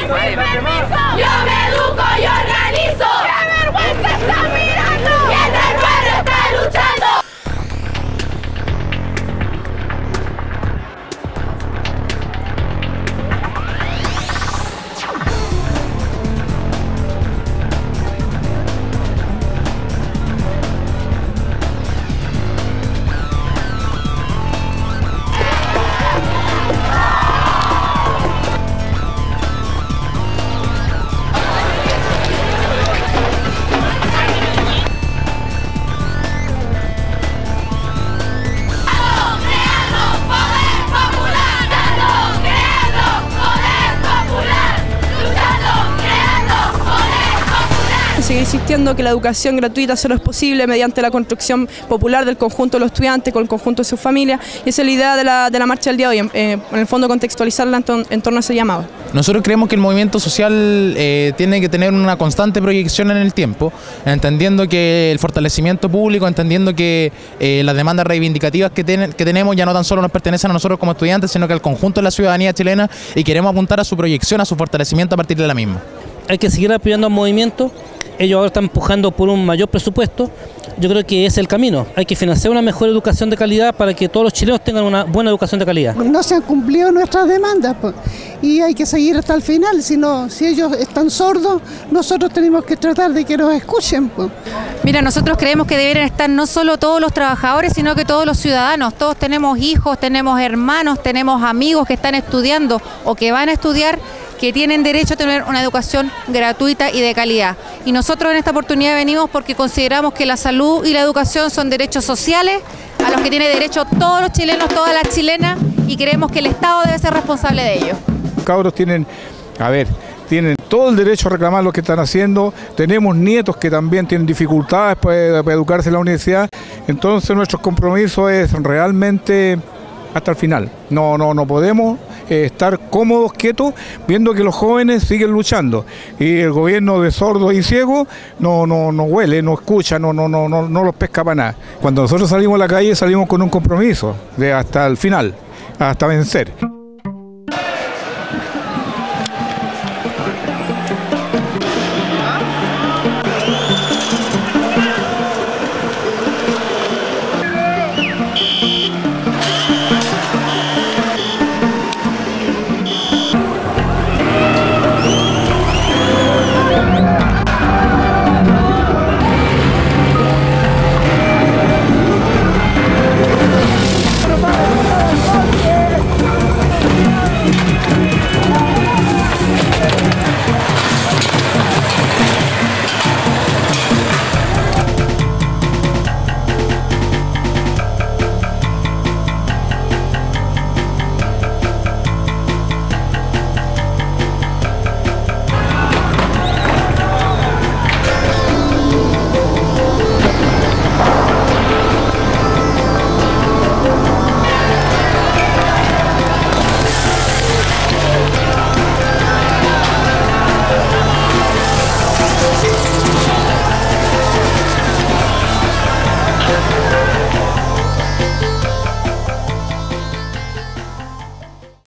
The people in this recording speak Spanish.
sin permiso. Yo me educo y organizo. ¡Qué vergüenza está mirando! Mientras el pueblo está luchando. Seguir insistiendo que la educación gratuita solo es posible mediante la construcción popular del conjunto de los estudiantes con el conjunto de sus familias, y esa es la idea de la marcha del día de hoy, en el fondo contextualizarla en torno a ese llamado. Nosotros creemos que el movimiento social tiene que tener una constante proyección en el tiempo, entendiendo que el fortalecimiento público, entendiendo que las demandas reivindicativas que tenemos ya no tan solo nos pertenecen a nosotros como estudiantes, sino que al conjunto de la ciudadanía chilena, y queremos apuntar a su proyección, a su fortalecimiento a partir de la misma. Hay que seguir apoyando al movimiento. Ellos ahora están empujando por un mayor presupuesto. Yo creo que es el camino. Hay que financiar una mejor educación de calidad para que todos los chilenos tengan una buena educación de calidad. No se han cumplido nuestras demandas, pues, y hay que seguir hasta el final. Si ellos están sordos, nosotros tenemos que tratar de que nos escuchen, pues. Mira, nosotros creemos que deberían estar no solo todos los trabajadores, sino que todos los ciudadanos. Todos tenemos hijos, tenemos hermanos, tenemos amigos que están estudiando o que van a estudiar, que tienen derecho a tener una educación gratuita y de calidad. Y nosotros en esta oportunidad venimos porque consideramos que la salud y la educación son derechos sociales a los que tienen derecho todos los chilenos, todas las chilenas, y creemos que el Estado debe ser responsable de ello. Los cabros tienen todo el derecho a reclamar lo que están haciendo. Tenemos nietos que también tienen dificultades para educarse en la universidad. Entonces nuestro compromiso es realmente hasta el final. No podemos estar cómodos, quietos, viendo que los jóvenes siguen luchando y el gobierno de sordos y ciegos no huele, no escucha, no los pesca para nada. Cuando nosotros salimos a la calle salimos con un compromiso de hasta el final, hasta vencer.